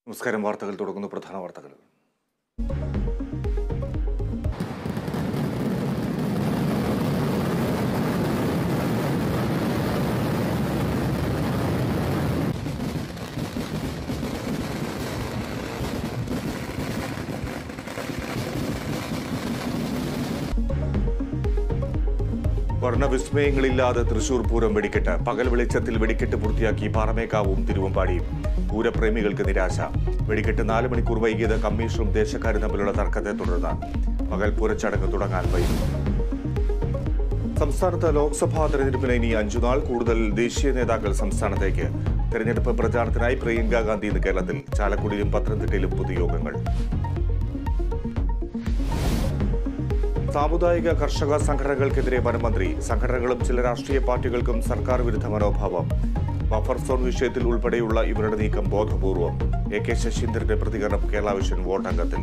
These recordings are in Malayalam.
നമസ്കാരം. വാർത്തകൾ തുടങ്ങുന്ന പ്രധാന വാർത്തകൾ. വർണ്ണവിസ്മയങ്ങളില്ലാതെ തൃശൂർ പൂരം വെടിക്കെട്ട്. പകൽ വെളിച്ചത്തിൽ വെടിക്കെട്ട് പൂർത്തിയാക്കി പാറമേക്കാവും തിരുവമ്പാടിയും. പൂരപ്രേമികൾക്ക് നിരാശ. വെടിക്കെട്ട് 4 മണിക്കൂർ വൈകിയത് കമ്മീഷനും ദേശക്കാരും തമ്മിലുള്ള തർക്കത്തെ തുടർന്ന് പകൽ പൂരച്ചടങ്ങ് തുടങ്ങാൻ വൈകി. സംസ്ഥാനത്ത് ലോക്സഭാ തെരഞ്ഞെടുപ്പിന് ഇനി 5 നാൾ. കൂടുതൽ ദേശീയ നേതാക്കൾ സംസ്ഥാനത്തേക്ക്. തെരഞ്ഞെടുപ്പ് പ്രചാരണത്തിനായി പ്രിയങ്ക ഗാന്ധി ഇന്ന് കേരളത്തിൽ. ചാലക്കുടിയിലും പത്തനംതിട്ടയിലും പൊതുയോഗങ്ങൾ. സാമുദായിക കർഷക സംഘടനകൾക്കെതിരെ വനമന്ത്രി. സംഘടനകളും ചില രാഷ്ട്രീയ പാർട്ടികൾക്കും സർക്കാർ വിരുദ്ധ മനോഭാവം. ബഫർ സോൺ വിഷയത്തിൽ ഉൾപ്പെടെയുള്ള ഇവരുടെ നീക്കം ബോധപൂർവം. AK ശശീന്ദ്രന്റെ പ്രതികരണം കേരളവിഷൻ വോട്ടംഗത്തിൽ.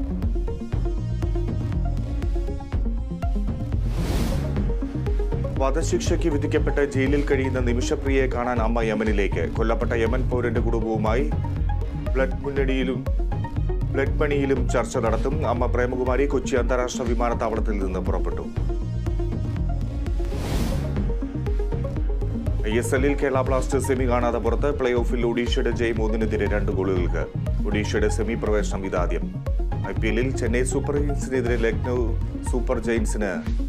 വധശിക്ഷയ്ക്ക് വിധിക്കപ്പെട്ട് ജയിലിൽ കഴിയുന്ന നിമിഷപ്രിയയെ കാണാൻ അമ്മ യമനിലേക്ക്. കൊല്ലപ്പെട്ട യമൻ പൗരന്റെ കുടുംബവുമായി ബ്ലഡ് മണിയിലും ചർച്ച നടത്തും. അമ്മ പ്രേമകുമാരി കൊച്ചി അന്താരാഷ്ട്ര വിമാനത്താവളത്തിൽ നിന്ന് പുറപ്പെട്ടു. ISL-ൽ കേരള ബ്ലാസ്റ്റേഴ്സ് സെമി കാണാതെ പുറത്ത്. പ്ലേ ഓഫിൽ ഒഡീഷയുടെ ജയ് 3-നെതിരെ 2 ഗോളുകൾക്ക്. ഒഡീഷയുടെ സെമി പ്രവേശനം ഇതാദ്യം. IPL-ൽ ചെന്നൈ സൂപ്പർ കിങ്സിനെതിരെ ലക്നൌ സൂപ്പർ ജയൻസിന്